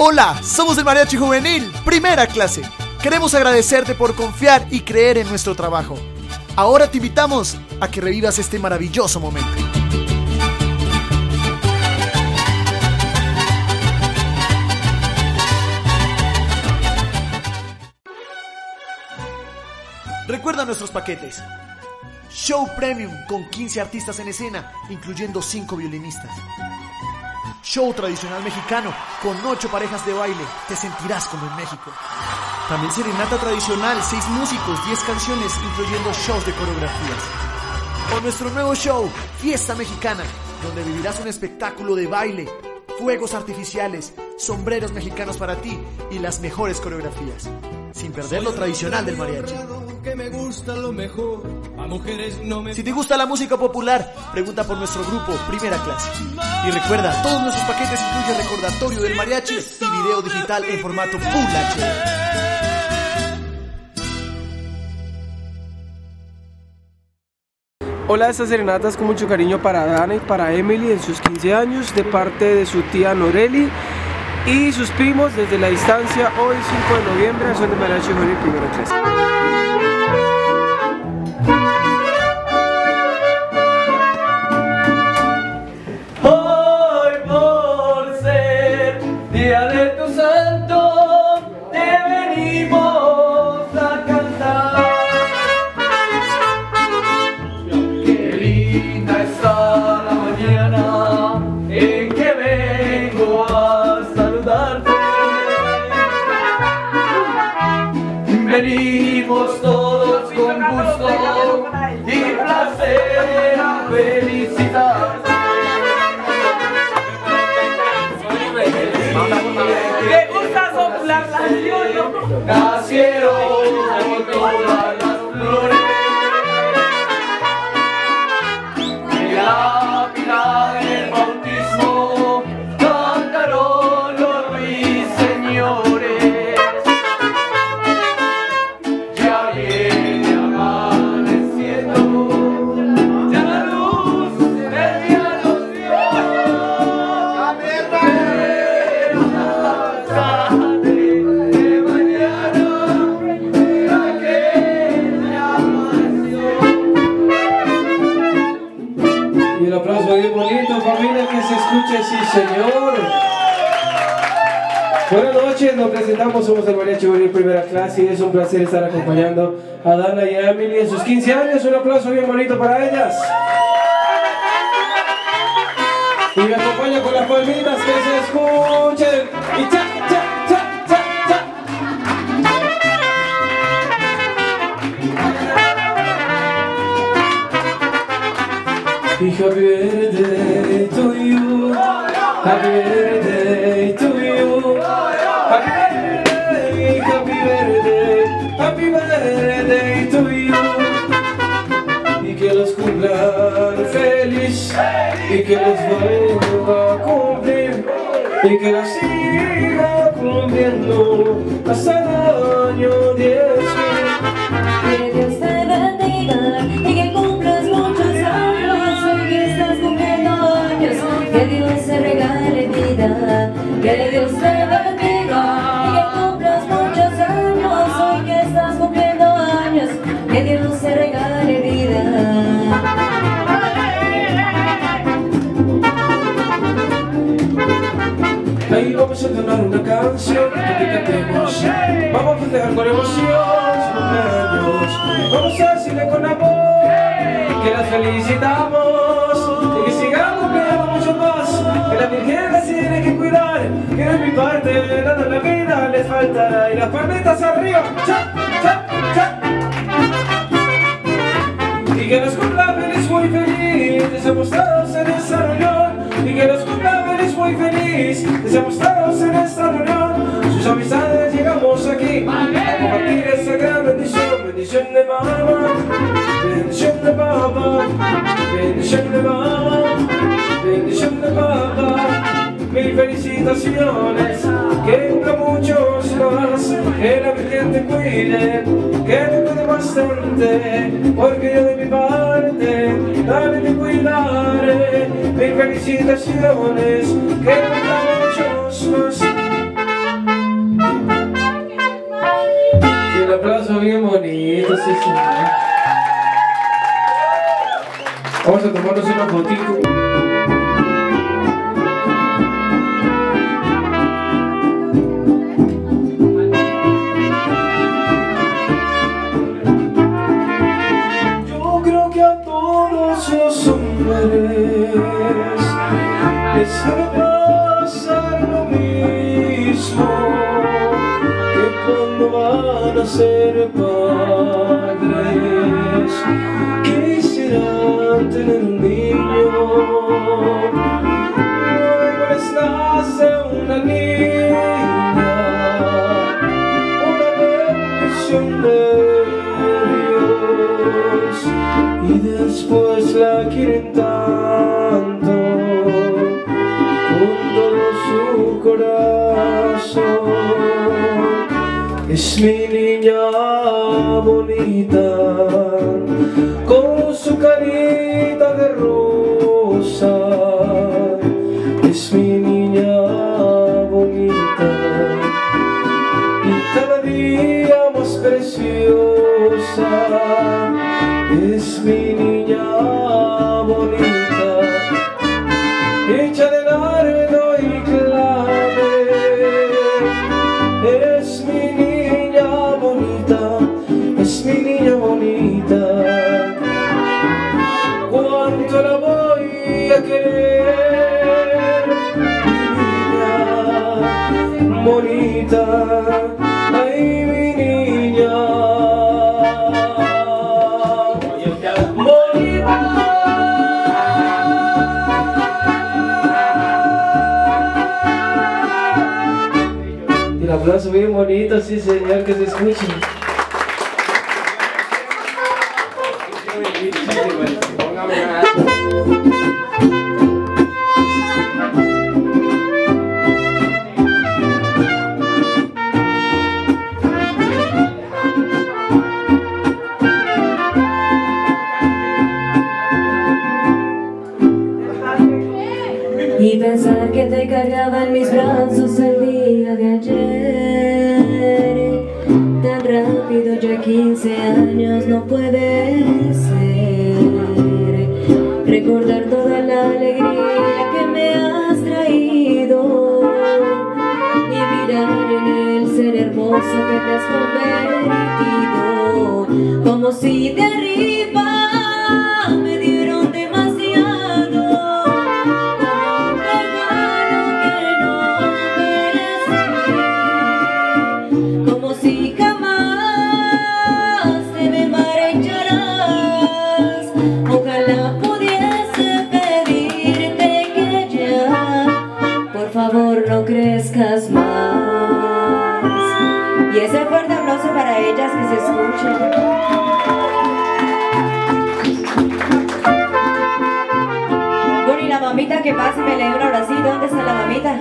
Hola, somos el Mariachi Juvenil, primera clase. Queremos agradecerte por confiar y creer en nuestro trabajo. Ahora te invitamos a que revivas este maravilloso momento. Recuerda nuestros paquetes. Show Premium con 15 artistas en escena, incluyendo 5 violinistas. Show tradicional mexicano con 8 parejas de baile, te sentirás como en México. También serenata tradicional, 6 músicos, 10 canciones, incluyendo shows de coreografías. O nuestro nuevo show, Fiesta Mexicana, donde vivirás un espectáculo de baile, fuegos artificiales, sombreros mexicanos para ti y las mejores coreografías, sin perder lo tradicional del mariachi. Si te gusta la música popular, pregunta por nuestro grupo Primera Clase. Y recuerda, todos nuestros paquetes incluyen recordatorio del mariachi y video digital en formato Full HD. Hola, estas serenatas con mucho cariño para Dana y para Emily en sus 15 años, de parte de su tía Noreli y sus primos desde la distancia. Hoy 5 de noviembre son de Mariachi Juvenil Primera Clase. Hoy por ser día de tu santo te venimos a cantar. Qué linda está la mañana en que vengo a saludarte. Venimos todos con gusto y placer a felicitarte. Me gusta soplar la canción. Nacieron todas las flores de la pila del bautismo, cantaron los ruiseñores. Ya viene amaneciendo, ya la luz del día nos dio. Y el aplauso bien bonito, familia, que se escuche, sí señor. Buenas noches, nos presentamos, somos el Mariachi Juvenil Primera Clase y es un placer estar acompañando a Dana y a Emily en sus 15 años. Un aplauso bien bonito para ellas. Y me acompaña con las palmitas, que se escuchen. Y cha, cha, cha, cha, cha. Y happy birthday to you, happy birthday to you, happy birthday to you. Y que los cumplan feliz, y que los vuelva a cumplir, y que los siga cumpliendo hasta el año 10.000. Que Dios te bendiga y que cumplas muchos años. Hoy que estás cumpliendo años, que Dios te regale vida. Que Dios te bendiga y que cumplas muchos años. Hoy que estás cumpliendo años, que Dios te regale vida. Ahí vamos a entonar una canción que cantemos. Vamos a festejar con emoción su cumpleaños. Vamos a decirle con amor que las felicitamos y que sigan cumpliendo mucho más. Que la Virgen las tiene que cuidar, que de mi parte nada en la vida les faltará. Y las palmitas arriba, cha, cha, cha. Y que nos cumpla feliz, muy feliz. Deseamos todos en esta reunión. Y que nos cumpla feliz, muy feliz. Deseamos todos en esta reunión. Sus amistades llegamos aquí a compartir esta gran bendición. Bendición de mamá, bendición de papá, bendición de mamá, bendición de papá. Mil felicitaciones, que cumpla muchos más. Que la Virgen te cuide, que te cuide bastante. Porque yo de mi parte también te cuidaré. Mil felicitaciones, que cumpla muchos más. bonito, sí, sí. Vamos a tomarnos una fotito. Yo creo que a todos los hombres les debe pasar lo mismo, que cuando van a ser padres quisieran tener un niño. Luego les nace una niña, una bendición de Dios, y después la quieren tanto con todo su corazón. Es mi niña bonita, con su carita de rosa. Es mi niña bonita, y cada día más preciosa. Es mi niña bonita, hecha de nardo y clave. Es mi niña bonita, es mi niña bonita. Cuánto la voy a querer, mi niña bonita. Ay, mi niña bonita. Y el aplauso bien bonito, sí señor, que se escuche. Y pensar que te cargaba en mis brazos el día de ayer, tan rápido, ya 15 años no puede ser. Recordar toda la alegría que me has traído y mirar en el ser hermoso que te has convertido, como si de arriba me dieron demasiado, como un regalo que no merecí, como si jamás te me marcharás. Ojalá pudiese pedirte que ya, por favor, no crezcas más. Y ese fuerte aplauso para ellas, que se escuchen. Bueno, y la mamita que pase, me lee un abracito. ¿Dónde está la mamita?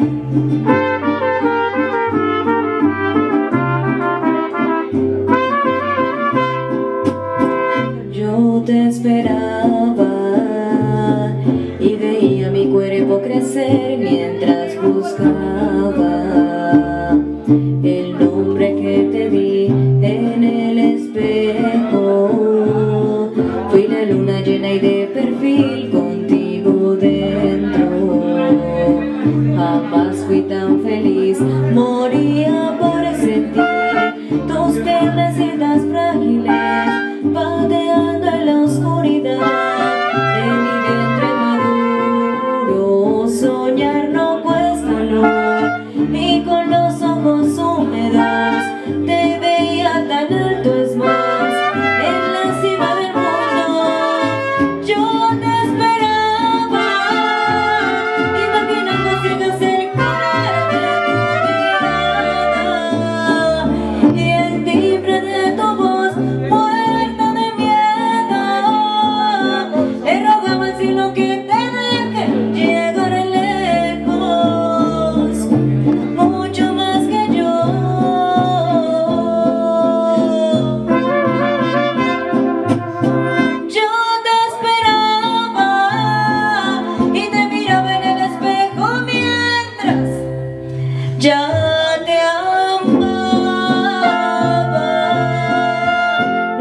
Yo te esperaba y veía mi cuerpo crecer mientras buscaba el nombre que te vi en el espejo. Fui la luna llena y de perfil contigo dentro. Jamás fui tan feliz, moría por sentir tus piernecitas frágiles pateando en la oscuridad.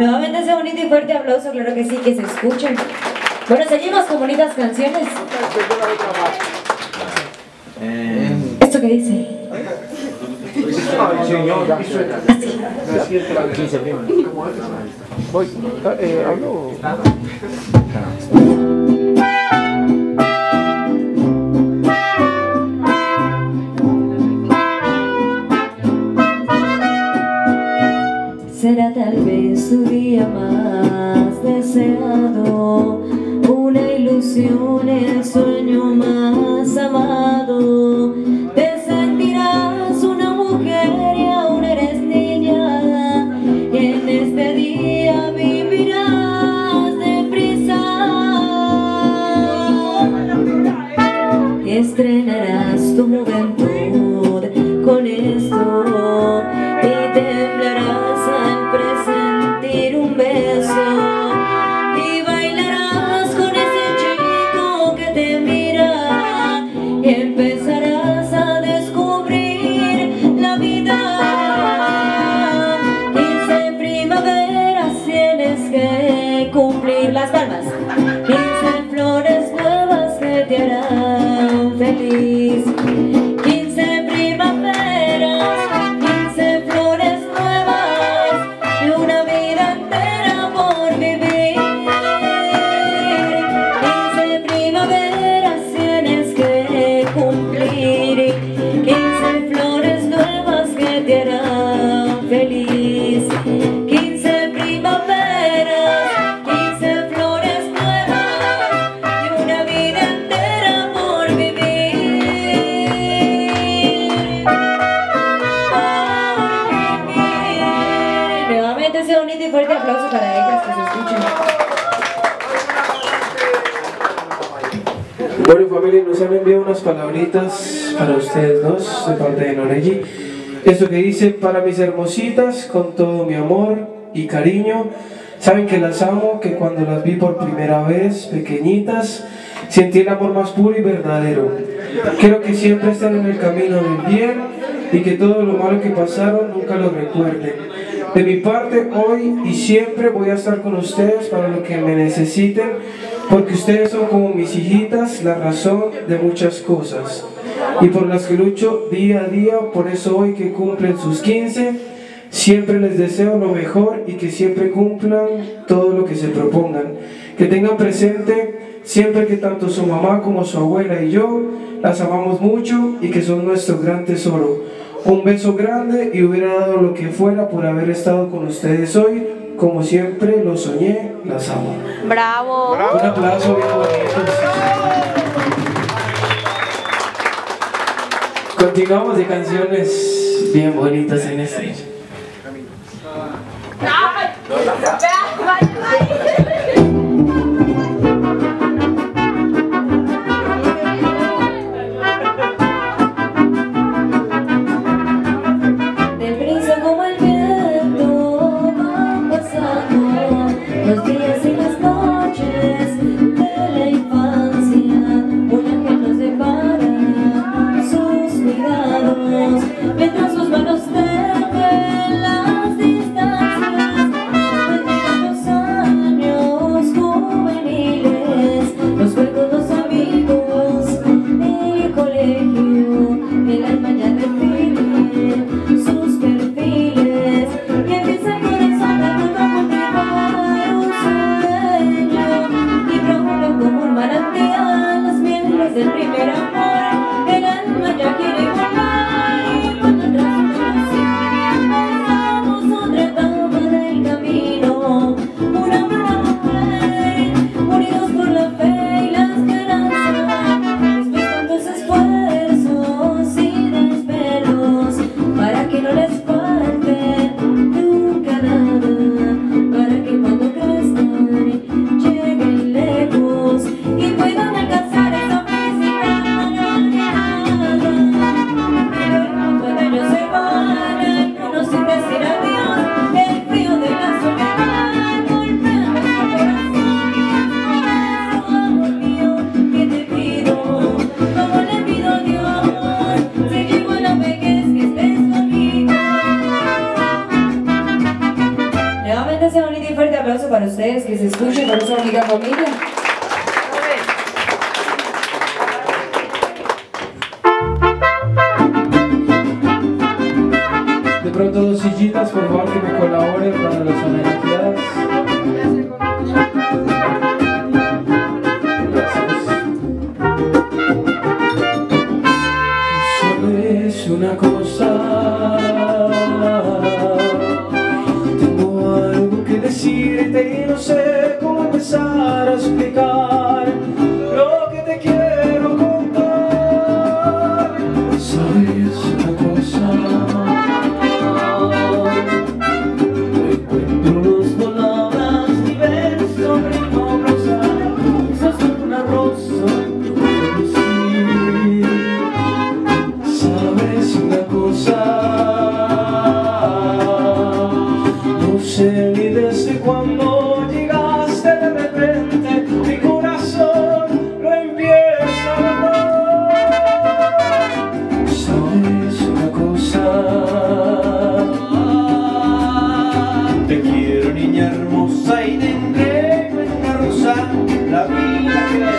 Nuevamente ese bonito y fuerte aplauso, claro que sí, que se escuchen. Bueno, seguimos con bonitas canciones. ¿Esto qué dice? Será tal vez su día más deseado, una ilusión, el sueño más amado. Te sentirás una mujer y aún eres niña, y en este día vivirás deprisa. Estrenarás tu juventud con esto y temblarás al presentir un beso, y bailarás con ese chico que te mira, y empezarás a descubrir la vida. 15 primaveras tienes que cumplir las palmas, 15 flores nuevas que te harán feliz. 15 primaveras, 15 flores nuevas y una vida entera por vivir. 15 primaveras tienes que cumplir, 15 flores nuevas que te harán feliz. 15 primaveras, 15 flores nuevas y una vida entera por vivir. Nuevamente ese bonito y fuerte aplauso para ellas, que se escuchen. Bueno, familia, nos han enviado unas palabritas para ustedes dos de parte de Noregi. Esto que dice: para mis hermositas, con todo mi amor y cariño, saben que las amo, que cuando las vi por primera vez, pequeñitas, sentí el amor más puro y verdadero. Quiero que siempre estén en el camino del bien y que todo lo malo que pasaron nunca lo recuerden. De mi parte, hoy y siempre voy a estar con ustedes para lo que me necesiten, porque ustedes son como mis hijitas, la razón de muchas cosas, y por las que lucho día a día. Por eso hoy que cumplen sus 15, siempre les deseo lo mejor y que siempre cumplan todo lo que se propongan. Que tengan presente siempre que tanto su mamá como su abuela y yo las amamos mucho y que son nuestro gran tesoro. Un beso grande y hubiera dado lo que fuera por haber estado con ustedes hoy. Como siempre lo soñé, las amo. ¡Bravo! Un aplauso bien bonito. Continuamos de canciones bien bonitas en este. Deprisa como el viento van pasando los días y las noches de la infancia. Un ángel nos depara sus cuidados mientras sus manos tejen las distancias. Llegan los años juveniles, los juegos, los amigos, el colegio, el alma ya define sus perfiles, y empieza el corazón a cultivar un sueño, y brota como un manantial las mieles del primer amor. El alma ya quiere volar, y cuando atrás empezamos otra etapa del camino. Un hombre y una mujer unidos por la fe y la esperanza, después tantos esfuerzos y desvelos para que no les falte nunca nada, para que cuando crezcan lleguen lejos y puedan alcanzar esa felicidad mañana. Pero cuando ellos se van, algunos sin decir adiós, el frío de la soledad golpea sí, fuerte aplauso para ustedes, que se escuchen con su amiga familia. De pronto dos sillitas, por favor, que me colaboren para las homenajeadas. Sabes una cosa, tengo algo que decirte y no sé cómo empezar a explicar lo que te quiero contar. Sabes una cosa, no sé ni desde cuando llegaste de repente, mi corazón lo empieza a latir. ¿Sabes una cosa? Te quiero, niña hermosa, y tendré una rosa, la vida que me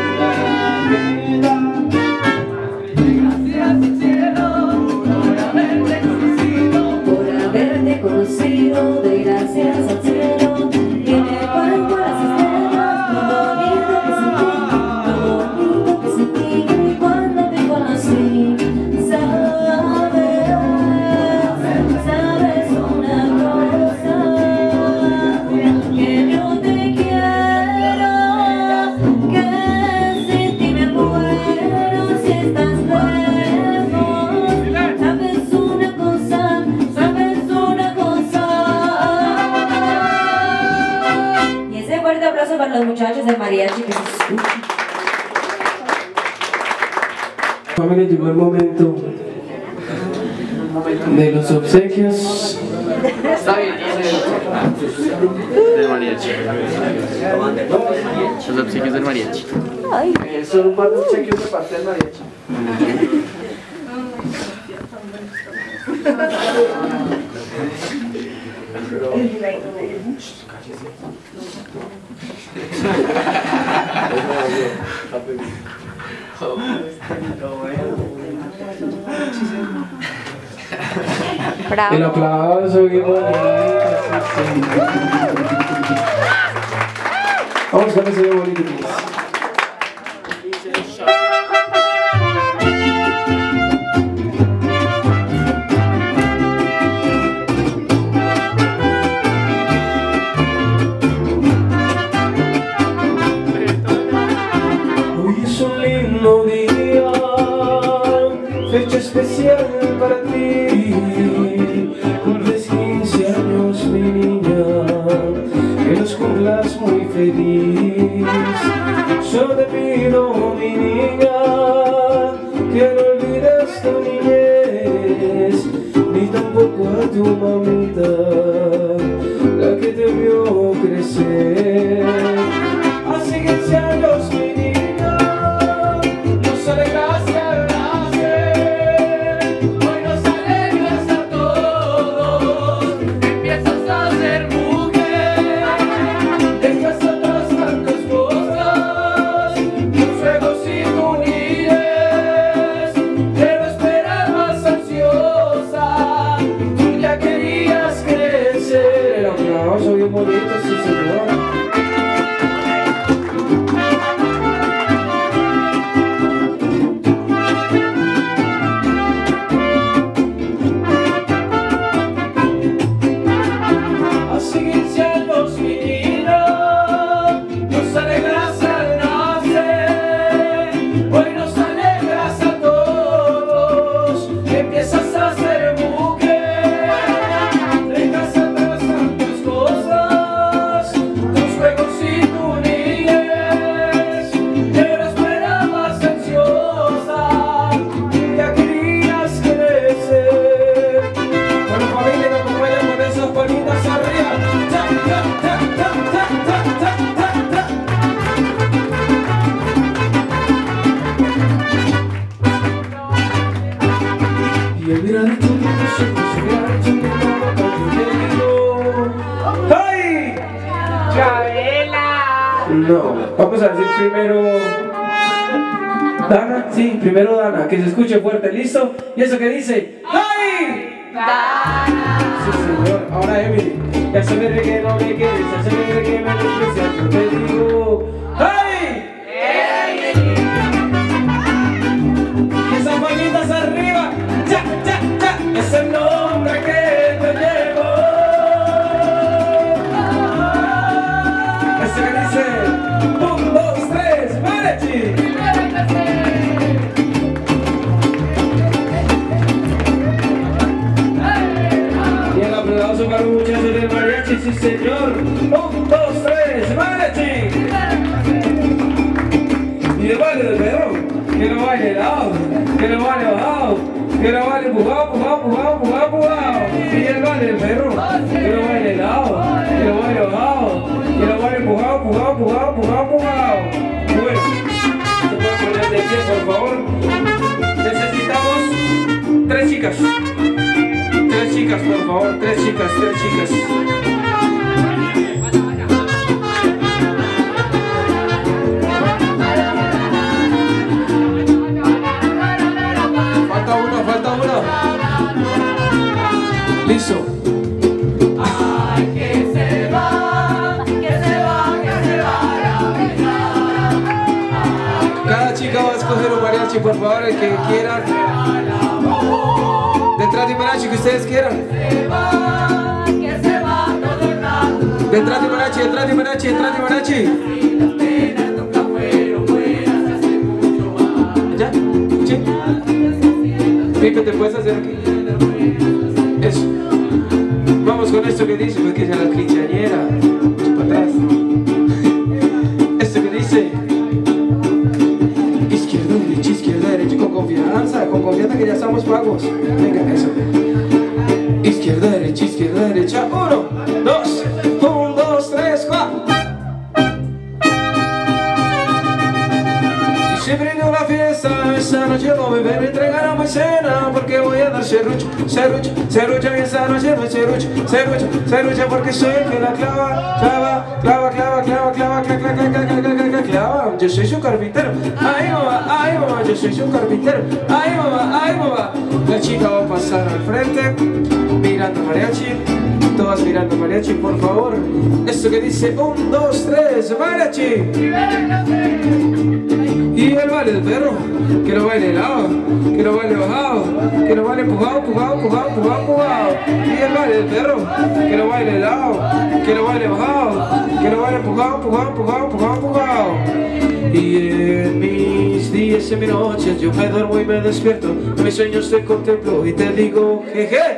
conocido, doy gracias al cielo, y me cuento las estrellas, lo bonito que sentí cuando te conocí. Sabes una cosa, que yo te quiero, que sin ti me muero si estás lejos. Sabes una cosa, fuerte aplauso para los muchachos del mariachi que se escuchan. Familia, llegó el momento de los obsequios. Está bien, del mariachi. Los obsequios del mariachi. Son un par de obsequios de parte del mariachi. Bravo. El aplauso, qué bonito. Vamos con ese bonito. Hoy es un lindo día, fecha especial para ti. Cumples 15 años, mi niña, que los cumplas muy feliz. Solo te pido, mi niña, que no olvides tu niñez, ni tampoco a tu mamita, la que te vio crecer. Hace 15 años, mi niña, nos alegraste al nacer. Hoy nos alegras a todos, empiezas a ser mujer. Dejas atrás tantas cosas, tus juegos y tu niñez. Pero esperabas ansiosa, tú ya querías crecer. El aplauso bien bonito, sí señor. Tus No, vamos a decir primero Dana, sí, primero Dana, que se escuche fuerte, ¿listo? Y eso que dice, ¡ay! Dana. Sí, señor, ahora Emily, ya se me re que no me quieres, ya se me re que me desprecias, yo te digo, ¡ay! Emily. Y esas manitas arriba, ¡ya, ya, ya! Es el nombre que te llevo. Ese que dice, 1, 2, 3, mariachi. Y el aplauso para los muchachos del mariachi, sí señor. 1, 2, 3, mariachi. Y el baile del perro, que lo baile helado, que lo baile bajado, que lo baile empujado, empujado, empujado, empujado, empujado. Y el baile del perro, que lo baile helado, que lo baile bajado, que lo baile empujado, empujado, empujado, empujado, empujado. Bueno, se pueden poner de pie, por favor. Necesitamos 3 chicas. 3 chicas, por favor, 3 chicas, 3 chicas. Falta uno. Listo. Ay, que se va, que se va, que se vaya. Cada chica va a escoger un mariachi, por favor, el que quieran. Detrás de mariachi que ustedes quieran. Que se va todo el rato. Detrás de mariachi, detrás de mariachi, detrás de mariachi. Y las penas nunca fueron buenas, hace mucho más. ¿Ya? ¿Sí? Pipe, ¿te puedes hacer aquí? Eso. Vamos con esto que dice, porque es la quinceañera. Mucho para atrás. Esto que dice. Izquierda, derecha, con confianza que ya estamos pagos. Venga, eso. Izquierda, derecha. 1, 2, 1, 2, 3, 4. Y se brindó la fiesta, esa noche no me ven entregar a mi cena, porque voy a dar serrucho, y esa noche no es serrucho, porque soy el que la clava. Yo soy su carpintero, ay mamá, yo soy su carpintero, ay mamá. La chica va a pasar al frente, mirando mariachi, todas mirando mariachi, por favor. Esto que dice 1, 2, 3, mariachi. Y el baile del perro, que lo baile helado, que lo baile bajado, que lo baile empujado. Y el baile del perro, que lo baile helado, que lo baile bajado, que lo baile empujado. Y en mis días y mis noches yo me duermo y me despierto, en mis sueños te contemplo y te digo jeje.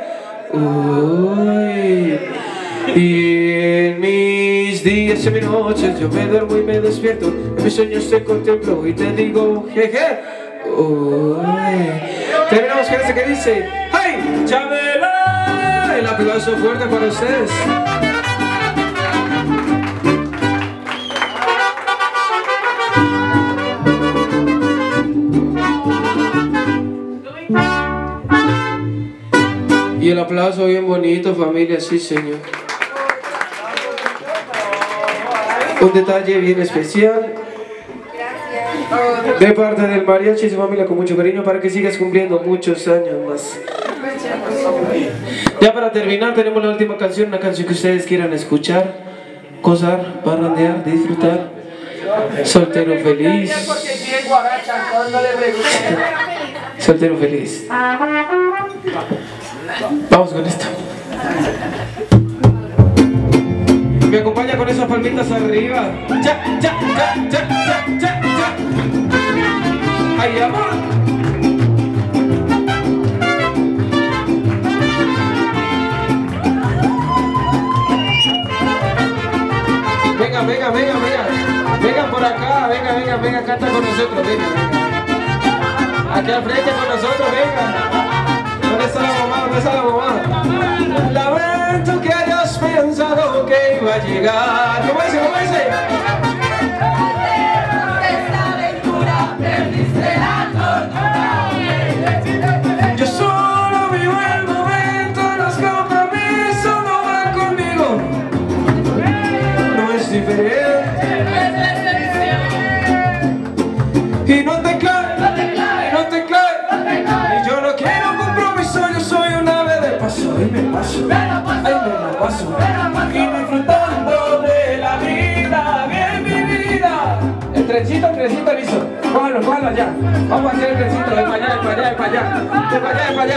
Uy. Y en mis días y mis noches yo me duermo y me despierto, en mis sueños te contemplo y te digo jeje. Uy. Terminamos con este que dice ¡ay! ¡Chabela! El aplauso fuerte para ustedes. Y el aplauso bien bonito, familia, sí señor. Un detalle bien especial de parte del mariachi y su familia, con mucho cariño, para que sigas cumpliendo muchos años más. Ya para terminar tenemos la última canción, una canción que ustedes quieran escuchar, gozar, parrandear, disfrutar. Soltero feliz. Soltero feliz. Vamos con esto. Me acompaña con esas palmitas arriba. Ya. ¡Ay, amor! Venga. Venga por acá, venga, canta con nosotros, venga. Aquí al frente con nosotros, venga. ¿Dónde está la mamá? Lamento que hayas pensado que iba a llegar. ¿Cómo dice? Esta aventura perdiste la tortura. Yo solo vivo el momento, los compromisos no van conmigo. No es diferente. y no te claves, y no te claves. Y yo no quiero compromiso, yo soy un ave de paso y me paso, ay me la paso, y disfrutando de la vida, bien mi vida. El trencito listo. Cójalo allá. Vamos a hacer el trencito de para allá, de para allá, de para allá, de para allá, de para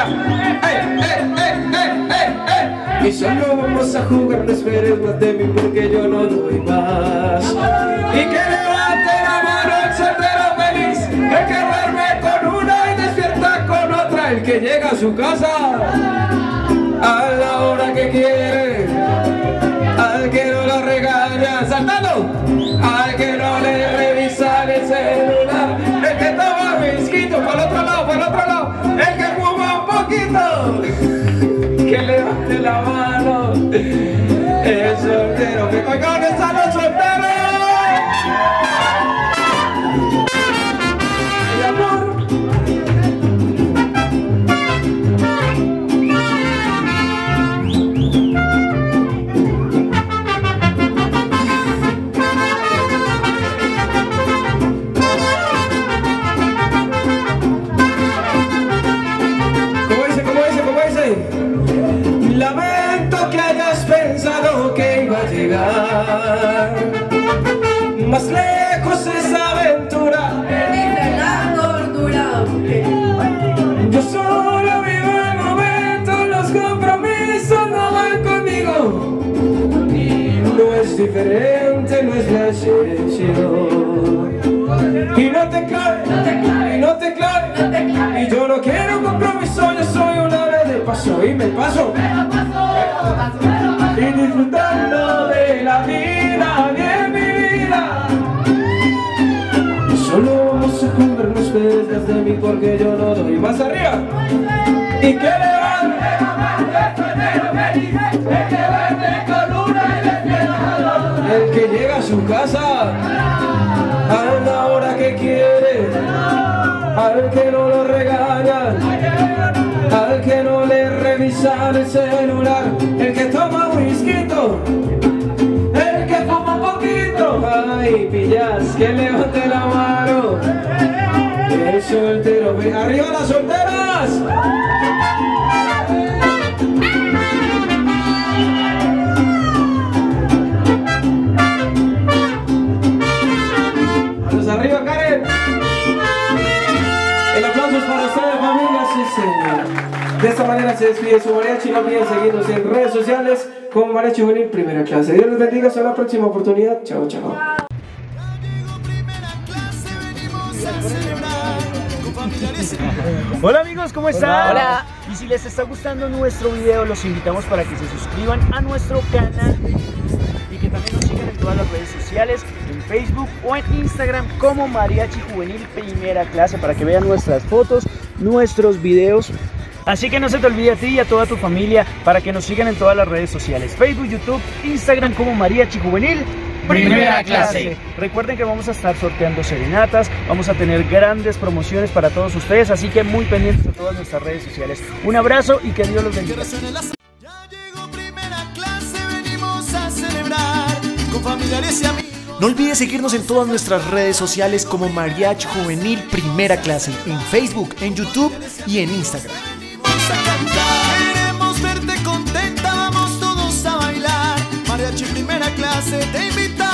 allá. Y solo vamos a jugar, no esperes más de mí porque yo no doy más. Y que levante la mano el soltero feliz, el que duerme con una y despierta con otra, el que llega a su casa a la hora que quiere, al que no lo regaña, saltando, al que no le revisan el celular, el que toma whisky, para el otro lado, el que fuma un poquito, que levante la mano, el soltero, que oigan, están los solteros. Mi amor. Lamento que hayas pensado que iba a llegar más lejos esa aventura. Perdiste la cordura. Yo solo vivo el momento, los compromisos no van conmigo. No es diferente, no es la excepción. Y no te claves, y no te claves, y yo no quiero compromiso, yo soy una vez de paso y me paso. Y disfrutando de la vida, bien mi vida. Y solo vamos a jugar, no esperes desde mí porque yo no doy más arriba. Y que levante el que vende con una y despierta, el que llega a su casa a la hora que quiere, al que no lo regañan, al que no le revisan el celular, el que toma whisky, el que fuma un poquito. Ay, pillas, que levante la mano, el soltero, arriba las solteras. Manos arriba, Karen. El aplauso es para ustedes, familia, sí señor. De esta manera se despide su mariachi. No olviden seguirnos en redes sociales como Mariachi Juvenil Primera Clase. Dios les bendiga, hasta la próxima oportunidad. Chao, chao. Hola amigos, ¿cómo están? Hola. Y si les está gustando nuestro video, los invitamos para que se suscriban a nuestro canal y que también nos sigan en todas las redes sociales, en Facebook o en Instagram como Mariachi Juvenil Primera Clase, para que vean nuestras fotos, nuestros videos. Así que no se te olvide a ti y a toda tu familia para que nos sigan en todas las redes sociales, Facebook, YouTube, Instagram como Mariachi Juvenil Primera Clase. Recuerden que vamos a estar sorteando serenatas, vamos a tener grandes promociones para todos ustedes, así que muy pendientes de todas nuestras redes sociales. Un abrazo y que Dios los bendiga. Ya llegó Primera Clase, venimos a celebrar con familiares y amigos. No olvides seguirnos en todas nuestras redes sociales como Mariachi Juvenil Primera Clase, en Facebook, en YouTube y en Instagram. Venimos a cantar, queremos verte contenta, vamos todos a bailar. Mariachi Primera Clase te invita.